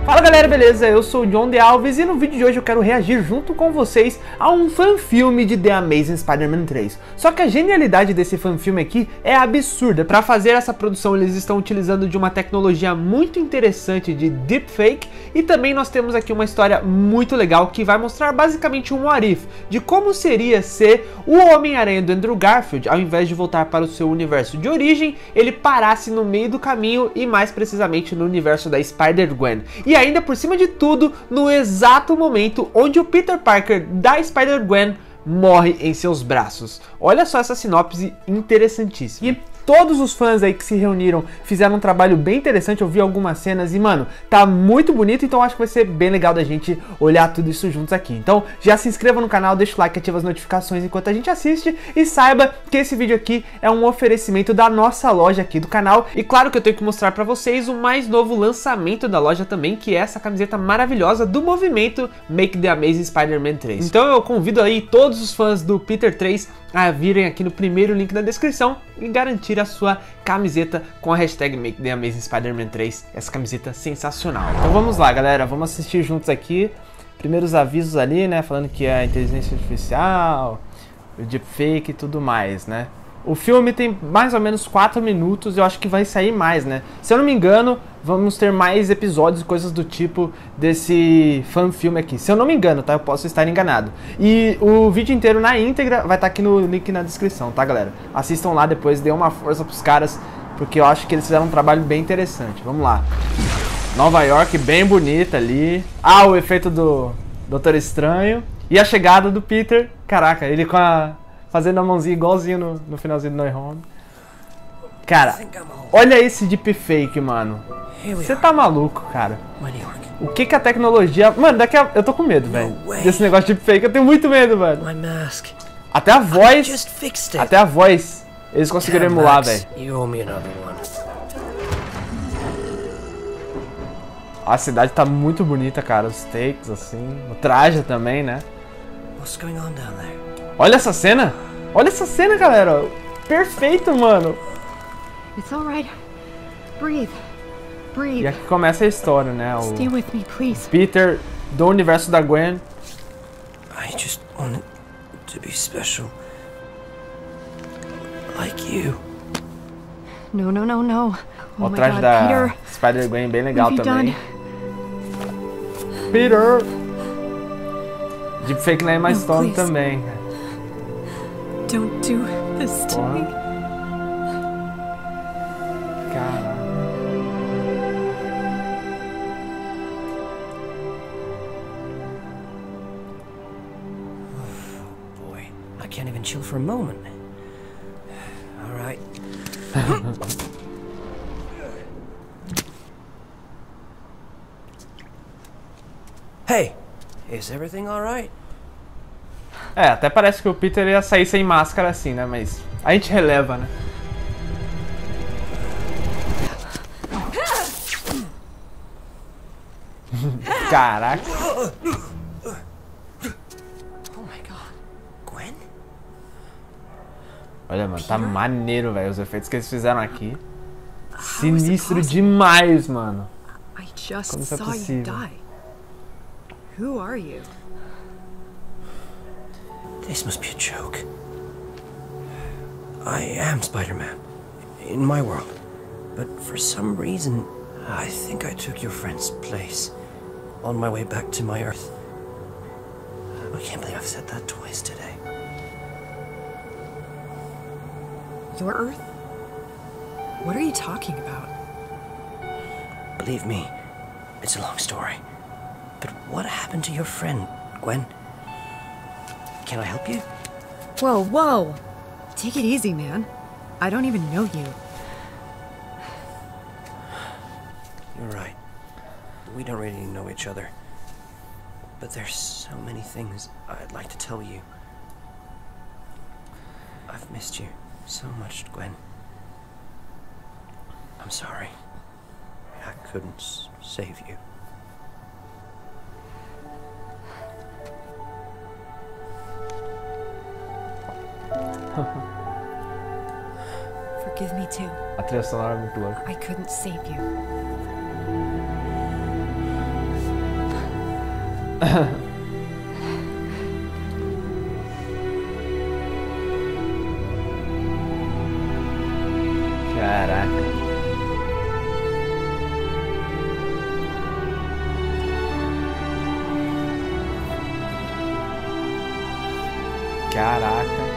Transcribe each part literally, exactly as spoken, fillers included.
Fala galera, beleza? Eu sou o John de Alves e no vídeo de hoje eu quero reagir junto com vocês a um fanfilme de The Amazing Spider-Man três. Só que a genialidade desse fanfilme aqui é absurda. Para fazer essa produção eles estão utilizando de uma tecnologia muito interessante de deepfake e também nós temos aqui uma história muito legal que vai mostrar basicamente um what if de como seria ser o Homem-Aranha do Andrew Garfield, ao invés de voltar para o seu universo de origem, ele parasse no meio do caminho e mais precisamente no universo da Spider-Gwen. E ainda por cima de tudo, no exato momento onde o Peter Parker da Spider-Gwen morre em seus braços. Olha só essa sinopse interessantíssima. E todos os fãs aí que se reuniram fizeram um trabalho bem interessante, eu vi algumas cenas e, mano, tá muito bonito, então acho que vai ser bem legal da gente olhar tudo isso juntos aqui. Então já se inscreva no canal, deixa o like, ativa as notificações enquanto a gente assiste e saiba que esse vídeo aqui é um oferecimento da nossa loja aqui do canal. E claro que eu tenho que mostrar pra vocês o mais novo lançamento da loja também, que é essa camiseta maravilhosa do movimento Make the Amazing Spider-Man três. Então eu convido aí todos os fãs do Peter três a virem aqui no primeiro link da descrição e garantir a sua camiseta com a hashtag Make the Amazing Spider-Man três. Essa camiseta sensacional. Então vamos lá, galera, vamos assistir juntos aqui. Primeiros avisos ali, né, falando que é a inteligência artificial, o deepfake e tudo mais, né. O filme tem mais ou menos quatro minutos, eu acho que vai sair mais, né? Se eu não me engano, vamos ter mais episódios e coisas do tipo desse fan-filme aqui. Se eu não me engano, tá? Eu posso estar enganado. E o vídeo inteiro na íntegra vai estar aqui no link na descrição, tá, galera? Assistam lá depois, dê uma força pros caras, porque eu acho que eles fizeram um trabalho bem interessante. Vamos lá. Nova York, bem bonita ali. Ah, o efeito do Doutor Estranho. E a chegada do Peter. Caraca, ele com a... fazendo a mãozinha igualzinho no, no finalzinho do No Way Home. Cara, olha esse deepfake, mano. Você tá maluco, cara. O que que a tecnologia... Mano, daqui a... eu tô com medo, velho. Desse negócio de deepfake, eu tenho muito medo, velho. Até a voz... Até a voz, eles conseguiram emular, velho. A cidade tá muito bonita, cara. Os takes, assim. O traje também, né? Olha essa cena! Olha essa cena, galera! Perfeito, mano! It's all right. Breathe. Breathe. E aqui começa a história, né? O Stay with me, please. Peter do universo da Gwen. I just wanted to be special. Like you. No, no, no, no. Oh O my traje God, da Peter. Spider-Gwen bem legal What have you também. done? Peter! Deepfake na Emma No, Stone please. também. Don't do this to me. Caralho. Oh boy, I can't even chill for a moment. All right. Hey, is everything all right? É, até parece que o Peter ia sair sem máscara assim, né? Mas a gente releva, né? Caraca. Oh my God, Gwen? Olha, mano, tá maneiro, velho. Os efeitos que eles fizeram aqui. Sinistro demais, mano. I just Como isso é saw you possível? die. Who are you? This must be a joke. I am Spider-Man, in my world. But for some reason, I think I took your friend's place on my way back to my Earth. I can't believe I've said that twice today. Your Earth? What are you talking about? Believe me, it's a long story. But what happened to your friend, Gwen? Can I help you? Whoa, whoa! Take it easy, man. I don't even know you. You're right. We don't really know each other. But there's so many things I'd like to tell you. I've missed you so much, Gwen. I'm sorry. I couldn't s- save you. Forgive me too. A trilha sonora é muito louca. I couldn't save you. Caraca. Caraca.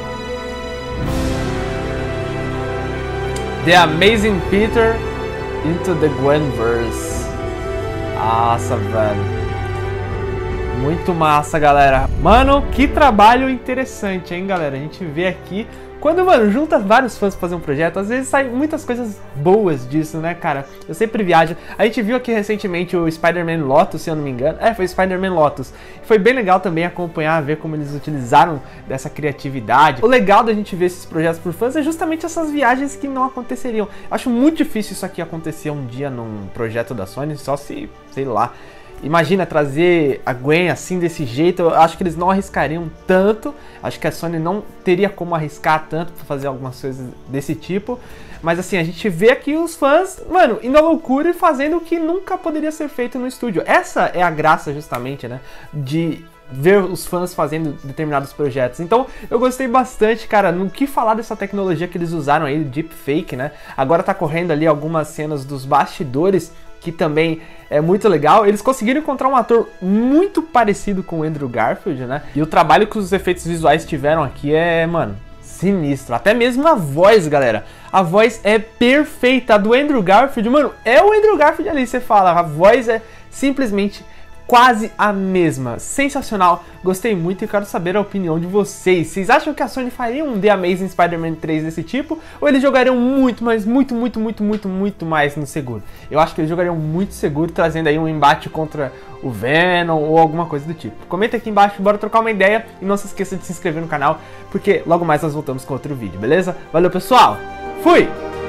The Amazing Peter into the Gwenverse. Nossa, velho. Muito massa, galera. Mano, que trabalho interessante, hein, galera? A gente vê aqui... Quando, mano, junta vários fãs pra fazer um projeto, às vezes saem muitas coisas boas disso, né, cara? Eu sempre viajo. A gente viu aqui recentemente o Spider-Man Lotus, se eu não me engano. É, foi Spider-Man Lotus. Foi bem legal também acompanhar, ver como eles utilizaram dessa criatividade. O legal da gente ver esses projetos por fãs é justamente essas viagens que não aconteceriam. Acho muito difícil isso aqui acontecer um dia num projeto da Sony, só se, sei lá... Imagina trazer a Gwen assim, desse jeito, eu acho que eles não arriscariam tanto, acho que a Sony não teria como arriscar tanto pra fazer algumas coisas desse tipo, mas assim, a gente vê aqui os fãs, mano, indo à loucura e fazendo o que nunca poderia ser feito no estúdio. Essa é a graça justamente, né, de ver os fãs fazendo determinados projetos. Então, eu gostei bastante, cara, no que falar dessa tecnologia que eles usaram aí, deepfake, né, agora tá correndo ali algumas cenas dos bastidores, que também é muito legal. Eles conseguiram encontrar um ator muito parecido com o Andrew Garfield, né? E o trabalho que os efeitos visuais tiveram aqui é, mano, sinistro. Até mesmo a voz, galera. A voz é perfeita. A do Andrew Garfield, mano, é o Andrew Garfield ali, você fala. A voz é simplesmente quase a mesma. Sensacional. Gostei muito e quero saber a opinião de vocês. Vocês acham que a Sony faria um The Amazing Spider-Man três desse tipo? Ou eles jogariam muito, mas muito, muito, muito, muito, muito mais no seguro? Eu acho que eles jogariam muito seguro, trazendo aí um embate contra o Venom ou alguma coisa do tipo. Comenta aqui embaixo, bora trocar uma ideia. E não se esqueça de se inscrever no canal, porque logo mais nós voltamos com outro vídeo, beleza? Valeu, pessoal! Fui!